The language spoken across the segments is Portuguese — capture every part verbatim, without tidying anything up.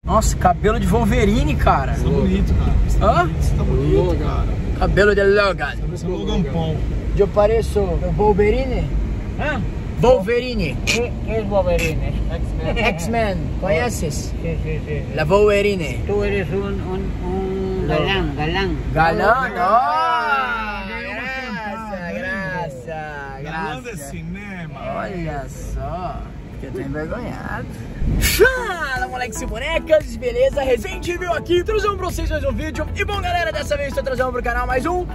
Nossa, cabelo de Wolverine, cara. Você tá bonito, cara. Você tá Hã? bonito, você tá bonito, cara. Cabelo de Logan. Você é Logan Paul. Eu pareço Wolverine? Hã? Wolverine. Que é Wolverine? X-Men. X-Men, conheces? Sim, sim, sim. La Wolverine. Tu eres un, un, un galán, galán. Galã? Ah, Oh, ganhou uma graça, graça, Galã de graça. cinema. Olha só, que eu tô envergonhado. Fala, moleques e bonecas, beleza? Resident Evil aqui, trazendo pra vocês mais um vídeo. E bom, galera, dessa vez estou trazendo pro canal mais um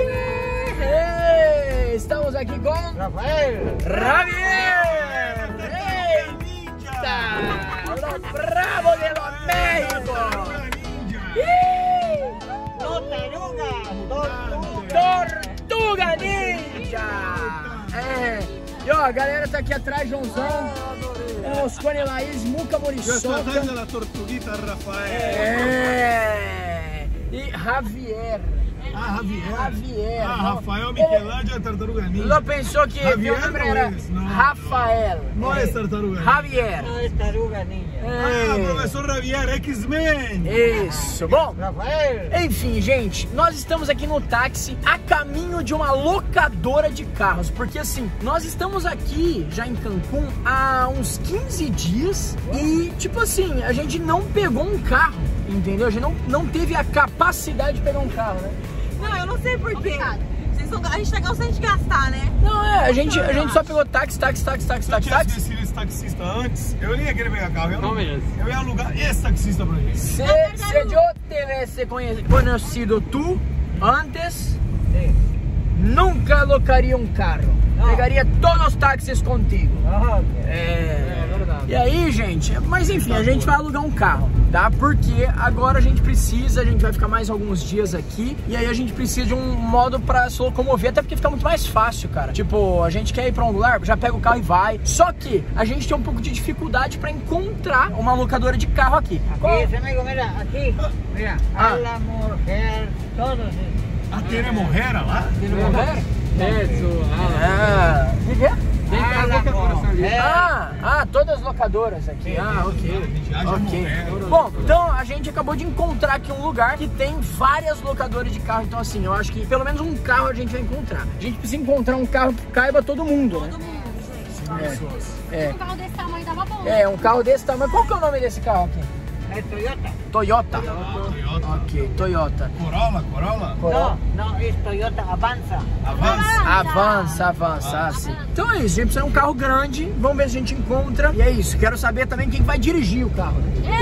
Hey, estamos aqui com Rafael. Javier. Eita, lo bravo de lo México. Tortuga. Tortuga Ninja. É. E ó, a galera tá aqui atrás, Joãozão, os Cone Laís, Muca Moriçoca. da Tortuguita Rafael. É. E Javier. Ah, Javier. Javier. Ah, não. Rafael Michelangelo, Tartaruga Ninja. Lo pensou que Javier meu nome não era é esse, não. Rafael. Não é Tartaruga Ninja. Javier. Tartaruga Ninja. Ah, É. professor Javier, X-Men. Isso. Bom, Rafael. enfim, gente, nós estamos aqui no táxi a caminho de uma locadora de carros, porque assim, nós estamos aqui já em Cancún há uns quinze dias e, tipo assim, a gente não pegou um carro, entendeu? A gente não, não teve a capacidade de pegar um carro, né? Não, eu não sei porquê. Vocês são, a gente tá cansando de gastar, né? Não, é, a gente, a gente só pegou táxi, táxi, táxi, táxi, Se eu táxi, tivesse táxi. conhecido esse taxista antes, eu nem ia querer pegar carro. Eu, Não mesmo. eu ia alugar esse taxista pra gente. Se, se eu tivesse conhe- conhecido tu antes, Sim. nunca alocaria um carro. Não. Pegaria todos os táxis contigo. Ah, É. É verdade. E aí, gente, mas enfim, a gente vai alugar um carro, tá? Porque agora a gente precisa, a gente vai ficar mais alguns dias aqui e aí a gente precisa de um modo pra se locomover, até porque fica muito mais fácil, cara. Tipo, a gente quer ir pra um lugar, já pega o carro e vai. Só que a gente tem um pouco de dificuldade pra encontrar uma locadora de carro aqui. Qual- Aqui, esse amigo, mira, aqui. Mira, Ah. a la mujer, todos esses. Ah, tem a Morrera lá? Isso, Ah, o que que é? a la mujer. Ah, ah, todas as locadoras aqui. Ah, ok. Haja Ok. Morrera. Bom, então a gente acabou de encontrar aqui um lugar que tem várias locadoras de carro. Então, assim, eu acho que pelo menos um carro a gente vai encontrar. A gente precisa encontrar um carro que caiba todo mundo, né? Todo mundo, gente. É, Um carro desse tamanho tava bom. é um carro desse tamanho. Qual que é o nome desse carro aqui? É Toyota. Toyota. Toyota. Ok, Toyota. Corolla, Corolla? Não, não, é Toyota Avanza. Avança. Avança, avança, ah, sim. Então é isso, a gente precisa de um carro grande. Vamos ver se a gente encontra. E é isso, quero saber também quem vai dirigir o carro.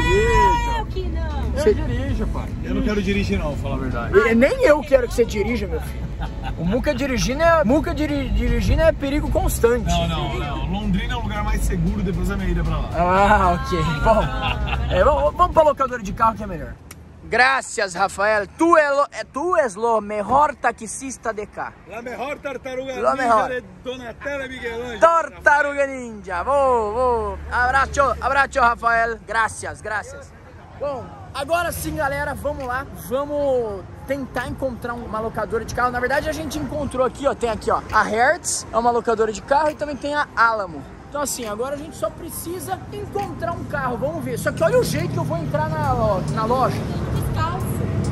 Eu que não. Você- dirijo, pai. Eu não quero dirigir não, vou falar a verdade. E nem eu quero que você dirija, meu filho. O Muca dirigindo é, Muca diri, dirigindo é perigo constante. Não, não, não. Londrina é o lugar mais seguro depois da minha ida pra lá. Ah, ok. Bom, é, vamos, vamos pra locadora de carro que é melhor. Graças, Rafael. Tu, é lo, é, tu és o melhor taxista de cá. La mejor tartaruga La mejor. de Donatella Michelangelo. Tartaruga Ninja. Vou, vou. Abraço, abraço, Rafael. Graças, graças. Bom, agora sim, galera, vamos lá. Vamos tentar encontrar uma locadora de carro. Na verdade, a gente encontrou aqui, ó. Tem aqui, ó, a Hertz, é uma locadora de carro, e também tem a Alamo. Então, assim, agora a gente só precisa encontrar um carro. Vamos ver. Só que olha o jeito que eu vou entrar na, lo- na loja. Descalço.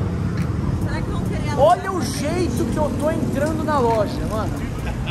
Será que vão querer Olha o jeito que eu tô entrando na loja, mano.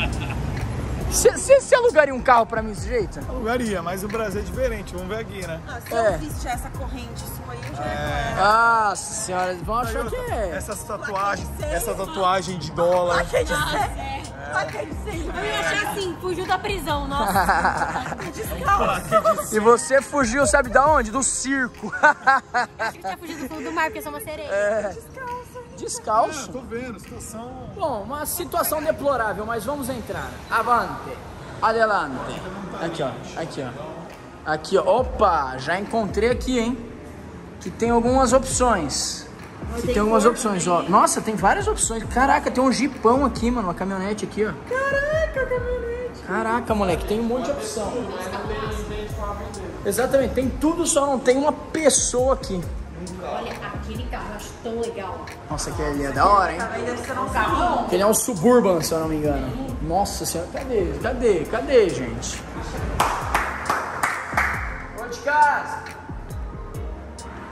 Você alugaria um carro pra mim desse jeito? Alugaria, mas o Brasil é diferente. Vamos ver aqui, né? Ah, se É. eu visse essa corrente sua aí, eu já ia. Nossa senhora, vão achar que é. Essas tatuagens, essa tatuagem de dólar. Achei de ser. É. Achei de ser. Eu achei assim, fugiu da prisão, nossa. Descalço. E você fugiu, sabe da onde? Do circo. Acho que tinha fugido do fundo do mar, porque eu sou uma sereia. É. Ah, Descalço. tô vendo, situação. Bom, uma situação deplorável, mas vamos entrar. Avante, adelante. Aqui, ó, aqui, ó. Aqui, ó. Opa, já encontrei aqui, hein? Que tem algumas opções. Que tem algumas opções, ó. Nossa, tem várias opções. Caraca, tem um jipão aqui, mano, uma caminhonete aqui, ó. Caraca, caminhonete. Caraca, moleque, tem um monte de opção. Exatamente, tem tudo, só não tem uma pessoa aqui. Olha, aquele carro eu acho tão legal. Nossa, aquele é da hora, hein? Aquele é um Suburban, se eu não me engano. Nossa senhora, cadê? Cadê? Cadê, gente? Ô de casa!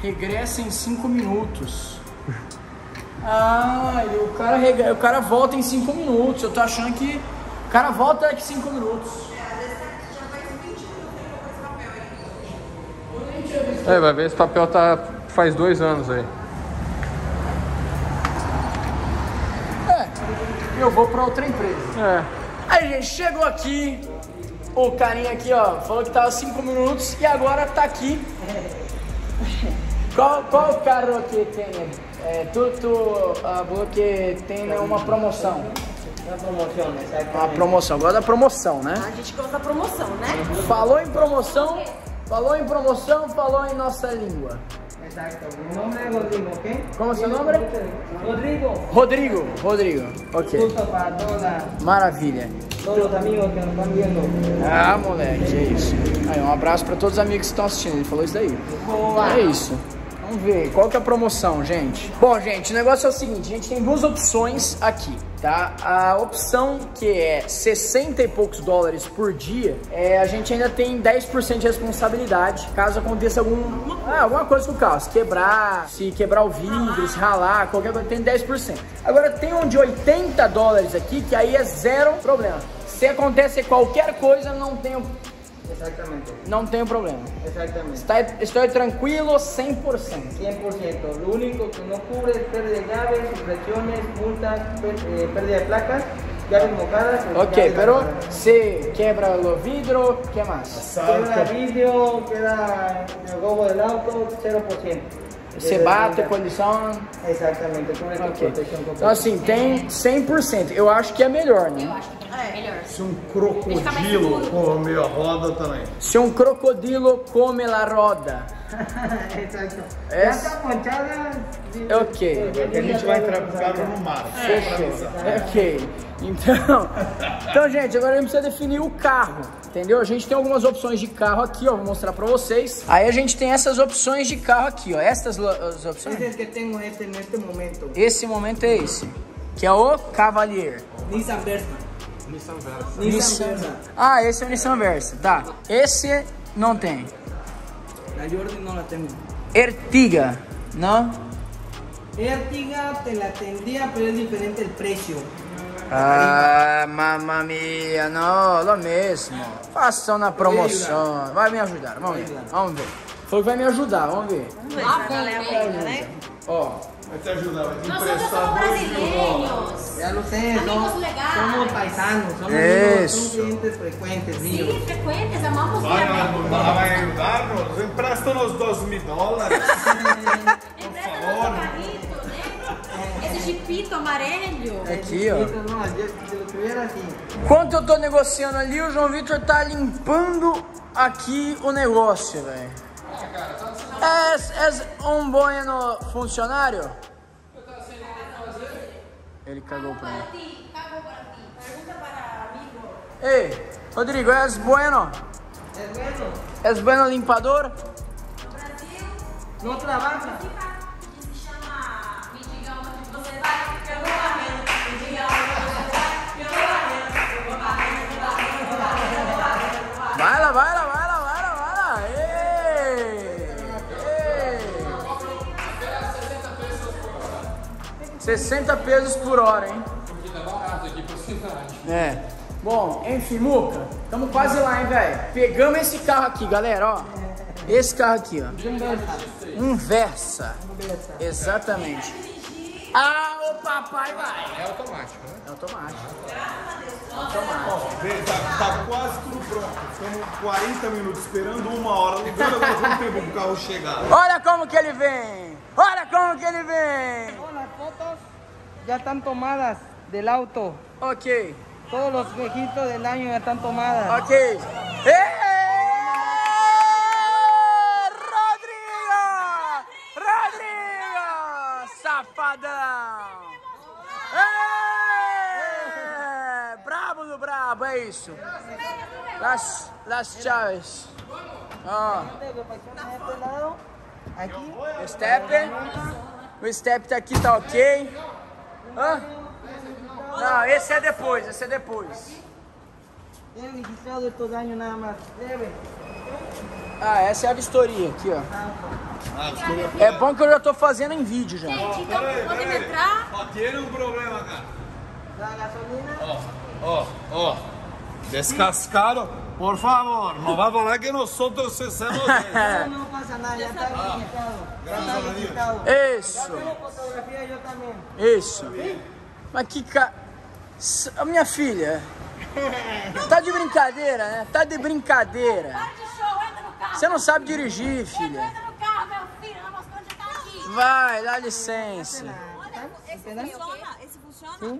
regressa em cinco minutos. Ah, o cara, rega... o cara volta em cinco minutos. Eu tô achando que o cara volta daqui cinco minutos. É, vai ver esse papel tá faz dois anos aí. É, eu vou pra outra empresa. É. Aí, gente, chegou aqui. O carinha aqui, ó, falou que tava cinco minutos e agora tá aqui. Qual, qual o carro que tem? É, tu, tu uh, falou que tem uma promoção. Uma promoção, exatamente. Uma promoção, gosta da promoção, né? A gente gosta da promoção, né? Falou em promoção, falou em promoção, falou em nossa língua. Exacto. Mi nombre es Rodrigo, ¿ok? Como é seu nome? Rodrigo. Rodrigo, Rodrigo, ok. Justo para toda, Maravilha. todos los amigos que nos están viendo. Ah, moleque, é isso. Aí, um abraço pra todos os amigos que estão assistindo, ele falou isso daí. Boa. É isso. Vamos ver, qual que é a promoção, gente? Bom, gente, o negócio é o seguinte, a gente tem duas opções aqui, tá? A opção que é sessenta e poucos dólares por dia, é, a gente ainda tem dez por cento de responsabilidade, caso aconteça algum, ah, alguma coisa com o carro, se quebrar, se quebrar o vidro, se ralar, qualquer coisa, tem dez por cento. Agora tem um de oitenta dólares aqui, que aí é zero problema. Se acontece qualquer coisa, não tem, Exactamente. não tem problema. Exactamente. Está, estou tranquilo cem por cento. cien por ciento. Lo único que no cubre es pérdida de llaves, impresiones, multas, eh, pérdida de placas, llaves mojadas. Ok, llaves pero mojadas. se quebra o vidro, ¿qué más? Queda vidrio, queda el gobo del auto, cero por ciento. Se bate, collision. Exatamente, cubre com Ok. proteção completa. Então assim, tem cem por cento. Eu acho que é melhor, Eu né? acho que é melhor. Se um crocodilo comer a roda também. Se um crocodilo come la roda. Exacto. Es- Ya está ponchada. sí, Ok. Porque a gente vai entrar com o carro no mar. Fechou. Ok. Então, então, gente, agora a gente precisa definir o carro, entendeu? A gente tem algumas opções de carro aqui, ó, vou mostrar pra vocês. Aí a gente tem essas opções de carro aqui, ó, estas lo- as opções. Ese es el que tengo este, en este momento. Esse momento é esse, que é o Cavalier. Nissan Versa. Nissan Versa. Nissan Versa. Ah, esse é o Nissan Versa, tá. Esse não tem. La Jordi no la tengo. Ertiga, não? Ertiga te la tendría, pero es diferente el precio. Ah, mamma mia, não, lo mesmo. Façam na promoção. Vai me ajudar, vamos ver, vamos ver. Foi que vai me ajudar, vamos ver. Vamos ver se a galera ajuda, né? Ó, Vai te ajudar, vai te Nós somos emprestar só dois mil dólares. brasileiros. Ya lo sé, Amigos somos, legales. somos paisanos, somos Eso. amigos, son clientes frecuentes míos. Sim, frequentes, amamos Vai, ver. ela vai ajudar-nos? Empresta-nos dois mil dólares. Empresta nosso carrito, né? Esse jipito amarelo. aqui, ó. Eso no, yo, si lo tuviera así. Enquanto eu tô negociando ali, o João Vitor tá limpando aqui o negócio, velho. És, és um bueno funcionário? Ele cagou pra mim. Cagou pra ti. Pergunta para amigo. Ei, Rodrigo, és bueno? Es bueno, És bueno limpador? no trabaja. Que se chama Me Diga Onde Você Vai. Eu vou varrendo. Me diga onde você vai. Eu vou varrendo. Eu vou varrendo. Eu vou varrendo. Eu vou varrendo. Eu vou varrendo. Eu vou varrendo. Vai lá, vai lá, vai lá, vai lá, vai lá. Ei! Ei! sessenta pesos por hora, hein? É. Bom, enfim, Muca, estamos quase lá, hein, velho? Pegamos esse carro aqui, galera, ó. Esse carro aqui, ó. Um Versa. Exatamente. Ah, o papai vai. É automático, né? É automático. Vê, tá, tá quase tudo pronto. Estamos quarenta minutos esperando, uma hora ligando, agora quanto tempo pro carro chegar? Olha como que ele vem. Olha como que ele vem. Todas las fotos ya están tomadas del auto. Ok, Todos los registros del año ya están tomadas. ok. Ê! Rodrigo! Rodrigo! Safadão! Ê! Brabo do brabo, é isso. Las, las chaves. Ó, Este lado, aquí. o step. O step tá aqui, tá ok. Hã? Não, esse é depois, esse é depois. Tienen registrado estos años nada más. Debe. Ah, essa é a vistoria aqui, ó. Ah, vistoria. É bom que eu já tô fazendo em vídeo já. Gente, então Peraí, podemos peraí. entrar? Ó, tem um problema, cara. La gasolina. Ó, ó, ó. Descascaram. Por favor, não vai falar que nós outros fizemos isso. No, no pasa nada, ya está registrado. Ya está registrado. Ya Isso, tengo fotografía yo también. isso. Mas que ca... S- a minha filha, tá de brincadeira, né? Tá de brincadeira. Para de show, entra no carro. Você não sabe dirigir, filha. Entra no carro, meu filho. Nós mostrando onde tá aqui. Vai, dá licença. Olha, esse funciona? Esse funciona? Sim.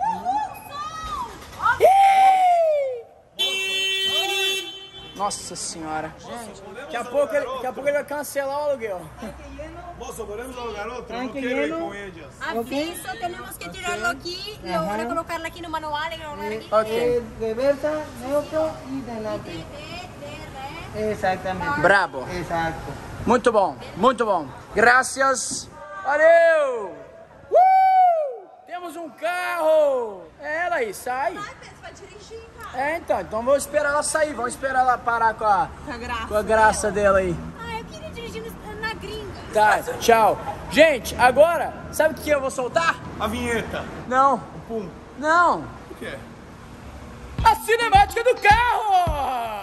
Nossa senhora. Gente, daqui a pouco ele, daqui a pouco ele vai cancelar o aluguel. Moço, podemos alugar outro? Tranquilo. Não quero ir com eles. Aviso, tenemos que tirarlo aquí. Y ahora colocarlo aquí no manual. Y colocarlo aquí. Ok, Eh, reversa, neutro y delante. De, de, de, de. Exactamente. brabo. Exacto. Muito bom, muito bom. Graças. Valeu! Uh! Temos um carro! É ela aí, sai. Ai, Pedro, você vai dirigir, cara. É, então, então vamos esperar ela sair, vamos esperar ela parar com a, Com a graça. com a graça dela aí. Ah, eu queria dirigir no- na gringa. Tá, tchau. Gente, agora, sabe o que eu vou soltar? A vinheta. Não, Pum. não. O que é? A cinemática do carro!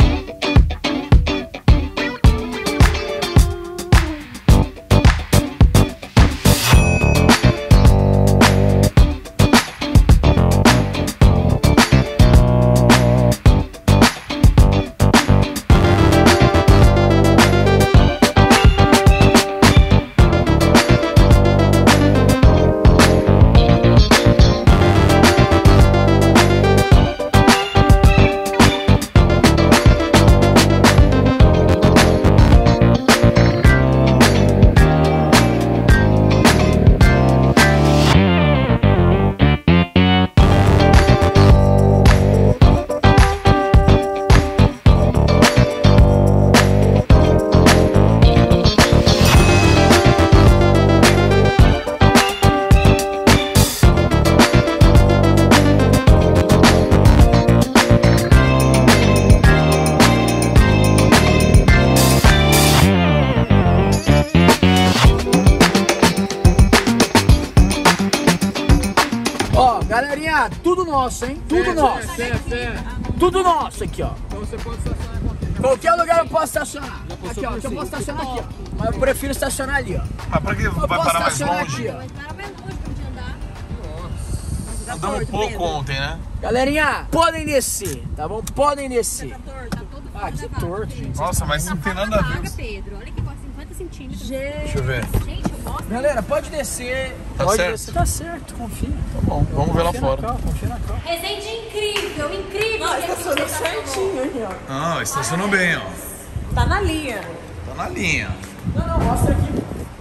Ó, galerinha, tudo nosso, hein? Tudo nosso. Tudo nosso aqui, ó. Então você pode estacionar em qualquer. Qualquer lugar eu posso estacionar. Aqui, ó. Aqui eu posso estacionar aqui, ó. Mas eu prefiro estacionar ali, ó. Mas pra que Eu vai posso parar mais estacionar longe? aqui, ó. Mas para bem longe pra gente andar. Andamos um pouco ontem, né? Galerinha, podem descer, tá bom? Podem descer. Tá torto, tá todo Ah, que torto, gente. Nossa, mas não tem nada a ver. Vaga, Pedro. Olha aqui, ó, cinquenta centímetros. Deixa eu ver. Gente, eu mostro. Galera, pode descer. Tá pode certo? descer. Tá certo, confia. Tá bom, vamos ver lá Confia na fora. calma, confia na calma. Resende incrível, incrível. Ah, estacionou certinho, hein, ó. Ah, estacionou bem, ó. Tá na linha. Tá na linha. Não, não, mostra aqui.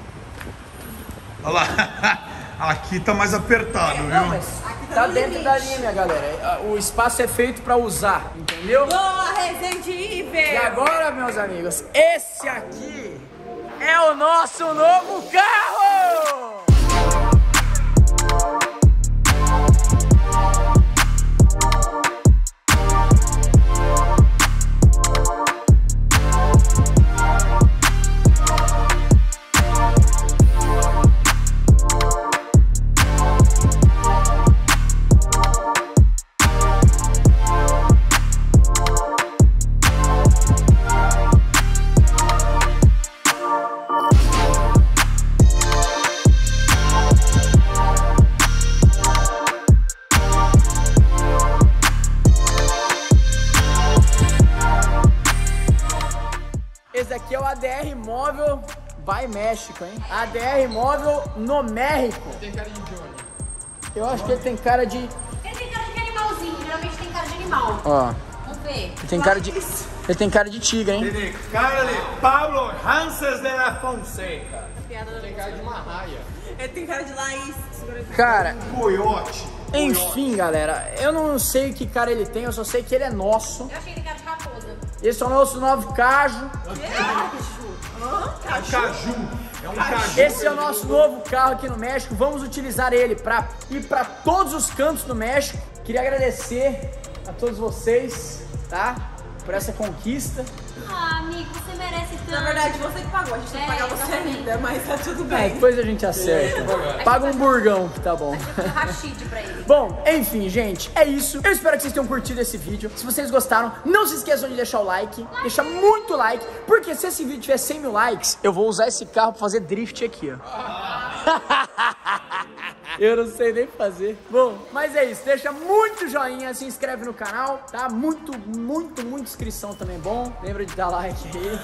Olha lá. Aqui tá mais apertado, Não, viu? mas tá dentro da linha, minha galera. O espaço é feito pra usar, entendeu? Boa, Resende Iver. E agora, meus amigos, esse aqui é o nosso novo carro! Esse aqui é o A D R Móvel by México, hein? A D R Móvel no México. Tem carinha de Johnny. Eu acho que ele tem cara de... Ele tem cara de animalzinho, geralmente tem cara de animal. Ó, Vamos ver. ele tem cara de... Ele tem cara de tigre, hein? Tem cara de Pablo Hanses de la Fonseca. Tem cara de uma raia. Ele tem cara de Laís. Cara, Coiote. enfim, galera, eu não sei que cara ele tem, eu só sei que ele é nosso. Eu achei que tem cara de raposa. Esse é o nosso novo Caju. Caju. É um caju. Esse é o nosso novo carro aqui no México. Vamos utilizar ele para ir para todos os cantos do México. Queria agradecer a todos vocês, tá? por essa conquista. Ah, amigo, você merece tanto. Na verdade, você que pagou, a gente tem que É, pagar você exatamente. ainda, mas tá tudo É, bem. depois a gente acerta. Paga um burgão, que tá bom. Rachide pra ele. Bom, enfim, gente, é isso. Eu espero que vocês tenham curtido esse vídeo. Se vocês gostaram, não se esqueçam de deixar o like. Deixa muito like, porque se esse vídeo tiver cem mil likes, eu vou usar esse carro pra fazer drift aqui, ó. Eu não sei nem fazer. Bom, mas é isso. Deixa muito joinha, se inscreve no canal, tá? Muito, muito, muita inscrição também é bom. Lembra de dar like aí.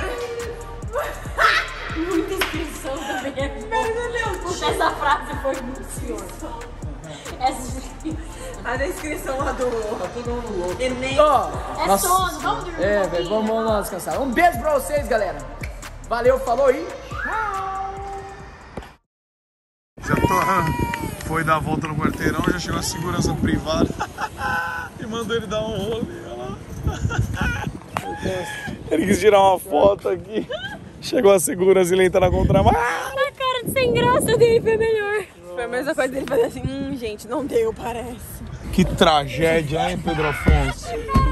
Muita inscrição também é bom. Puxa, essa frase foi muito senhor. Essa... A descrição lá do Enem. Ó, É nossa. sono, vamos dormir É, um velho, pouquinho. vamos, vamos lá descansar. Um beijo pra vocês, galera. Valeu, falou e... Já tô, foi dar a volta no quarteirão, já chegou a segurança privada e mandou ele dar um rolê. Ele quis tirar uma foto aqui. Chegou a segurança e ele entra na contramão. A cara de sem graça dele foi melhor. Foi a mesma coisa dele fazer assim, hum, gente, não deu, parece. Que tragédia, hein, Pedro Afonso?